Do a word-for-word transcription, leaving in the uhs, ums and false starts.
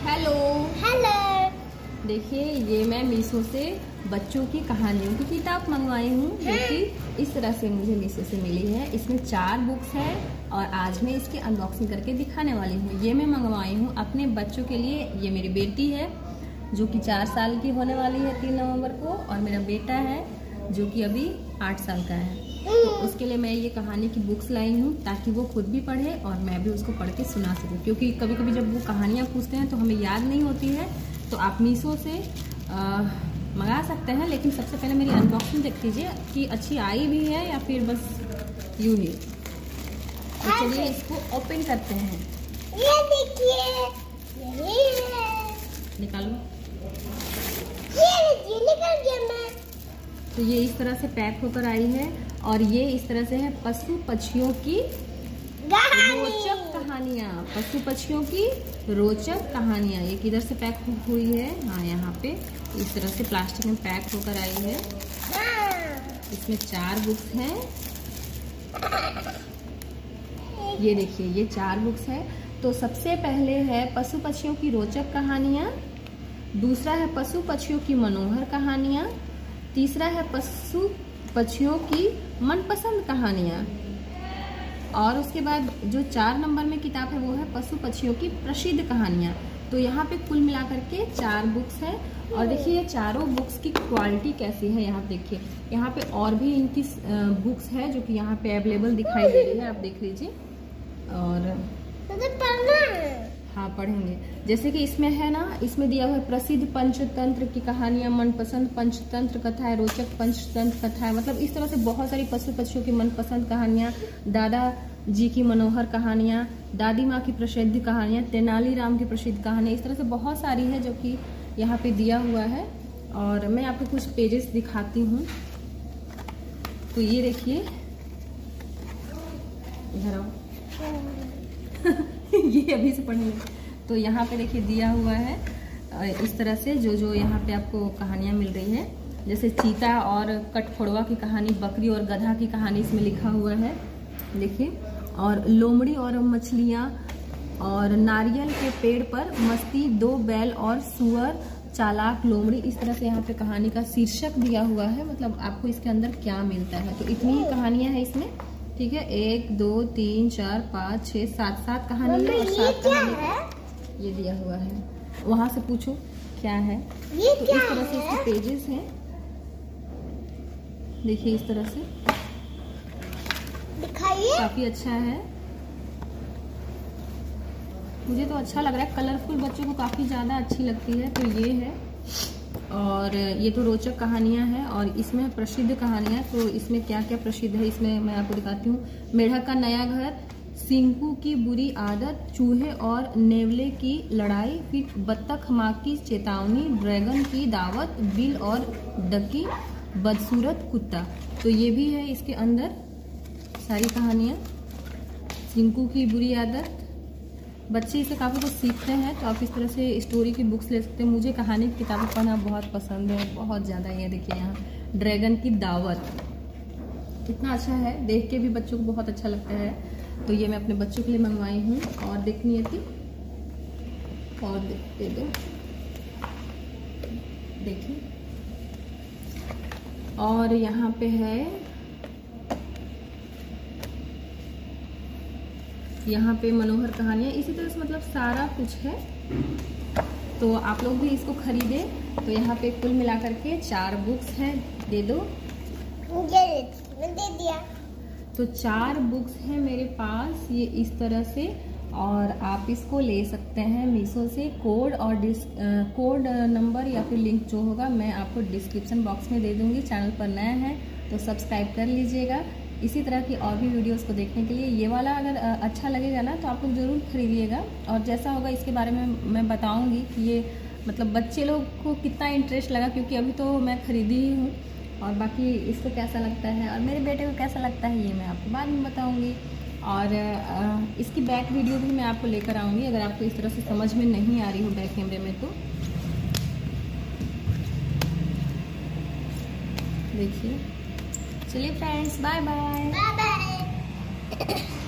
Hello hello. देखिए, ये मैं मीशो से बच्चों की कहानियों की किताब मंगवाई हूँ, जो कि इस तरह से मुझे मीशो से मिली है। इसमें चार बुक्स है और आज मैं इसकी अनबॉक्सिंग करके दिखाने वाली हूँ। ये मैं मंगवाई हूँ अपने बच्चों के लिए। ये मेरी बेटी है जो कि चार साल की होने वाली है तीन नवंबर को, और मेरा बेटा है जो कि अभी आठ साल का है। तो उसके लिए मैं ये कहानी की बुक्स लाई हूँ ताकि वो खुद भी पढ़े और मैं भी उसको पढ़ के सुना सकूँ, क्योंकि कभी कभी जब वो कहानियाँ पूछते हैं तो हमें याद नहीं होती है। तो आप मीशो से मंगा सकते हैं, लेकिन सबसे पहले मेरी अनबॉक्सिंग देख लीजिए कि अच्छी आई भी है या फिर बस यूं ही। तो चलिए इसको ओपन करते हैं। ये देखिए, यही है। निकालो। ये देखिए, निकल गया मैं। तो ये इस तरह से पैक होकर आई है और ये इस तरह से है पशु पक्षियों की रोचक कहानियाँ। पशु पक्षियों की रोचक कहानियाँ। ये किधर से पैक हुई है? हाँ, यहाँ पे इस तरह से प्लास्टिक में पैक होकर आई है। इसमें चार बुक्स हैं। ये देखिए, ये चार बुक्स है। तो सबसे पहले है पशु पक्षियों की रोचक कहानियाँ, दूसरा है पशु पक्षियों की मनोहर कहानियाँ, तीसरा है पशु पक्षियों की मनपसंद कहानियाँ, और उसके बाद जो चार नंबर में किताब है वो है पशु पक्षियों की प्रसिद्ध कहानियाँ। तो यहाँ पे कुल मिलाकर के चार बुक्स है। और देखिए ये चारों बुक्स की क्वालिटी कैसी है, यहाँ देखिए। यहाँ पे और भी इनकी बुक्स है जो कि यहाँ पे अवेलेबल दिखाई दे रही है, आप देख लीजिए। और मुझे पढ़ना है। हाँ, पढ़ेंगे। जैसे कि इसमें है ना, इसमें दिया हुआ है प्रसिद्ध पंचतंत्र की कहानियां, मनपसंद पंचतंत्र कथाएं, रोचक पंचतंत्र कथाएं। मतलब इस तरह से बहुत सारी पशु पक्षियों की मनपसंद कहानियां, दादा जी की मनोहर कहानियां, दादी माँ की प्रसिद्ध कहानियां, तेनालीराम की प्रसिद्ध कहानियां। इस तरह से बहुत सारी है जो कि यहाँ पे दिया हुआ है। और मैं आपको कुछ पेजेस दिखाती हूँ। तो ये देखिए, इधर आओ। ये अभी से पढ़ेंगे। तो यहाँ पे देखिए दिया हुआ है इस तरह से जो जो यहाँ पे आपको कहानियाँ मिल रही है। जैसे चीता और कठफोड़वा की कहानी, बकरी और गधा की कहानी इसमें लिखा हुआ है, देखिए। और लोमड़ी और मछलियाँ, और नारियल के पेड़ पर मस्ती, दो बैल और सुअर, चालाक लोमड़ी। इस तरह से यहाँ पे कहानी का शीर्षक दिया हुआ है, मतलब आपको इसके अंदर क्या मिलता है। तो इतनी ही कहानियाँ हैं इसमें, ठीक है। एक दो तीन चार पाँच छः सात सात कहानी है, और सात कहानी ये दिया हुआ है। वहां से पूछो क्या है। ये तो क्या इस तरह से है? इसके पेजेस हैं, देखिए इस तरह से। दिखाइए। काफी अच्छा है, मुझे तो अच्छा लग रहा है। कलरफुल बच्चों को काफी ज्यादा अच्छी लगती है। तो ये है, और ये तो रोचक कहानियां हैं। और इसमें प्रसिद्ध कहानियां, तो इसमें क्या क्या प्रसिद्ध है इसमें मैं आपको दिखाती हूँ। मेढक का नया घर, सिंकू की बुरी आदत, चूहे और नेवले की लड़ाई, फिर बत्तख माँ की चेतावनी, ड्रैगन की दावत, बिल और डकी, बदसूरत कुत्ता। तो ये भी है इसके अंदर सारी कहानियाँ। सिंकू की बुरी आदत, बच्चे इसे काफ़ी कुछ सीखते हैं। तो आप इस तरह से स्टोरी की बुक्स ले सकते हैं। मुझे कहानी की किताबें पढ़ना बहुत पसंद है, बहुत ज़्यादा। ये देखिए यहाँ ड्रैगन की दावत, कितना अच्छा है, देख के भी बच्चों को बहुत अच्छा लगता है। तो ये मैं अपने बच्चों के लिए मंगवाई हूँ। और देखनी है थी, और दे दो, देखिए। और यहाँ पे है, यहाँ पे मनोहर कहानियाँ, इसी तरह से मतलब सारा कुछ है। तो आप लोग भी इसको खरीदे। तो यहाँ पे कुल मिलाकर के चार बुक्स हैं, दे दो। दे दिया। तो चार बुक्स हैं मेरे पास, ये इस तरह से। और आप इसको ले सकते हैं मीशो से। कोड और डिस कोड नंबर या फिर लिंक जो होगा मैं आपको डिस्क्रिप्शन बॉक्स में दे दूंगी। चैनल पर नया है तो सब्सक्राइब कर लीजिएगा। इसी तरह की और भी वीडियोस को देखने के लिए ये वाला अगर अच्छा लगेगा ना तो आप लोग ज़रूर खरीदिएगा। और जैसा होगा इसके बारे में मैं बताऊंगी कि ये मतलब बच्चे लोग को कितना इंटरेस्ट लगा, क्योंकि अभी तो मैं खरीदी ही हूँ। और बाकी इसको कैसा लगता है और मेरे बेटे को कैसा लगता है ये मैं आपको बाद में बताऊंगी। और इसकी बैक वीडियो भी मैं आपको लेकर आऊँगी, अगर आपको इस तरह से समझ में नहीं आ रही हो बैक कैमरे में तो। देखिए, चलिए friends, bye bye. Bye bye.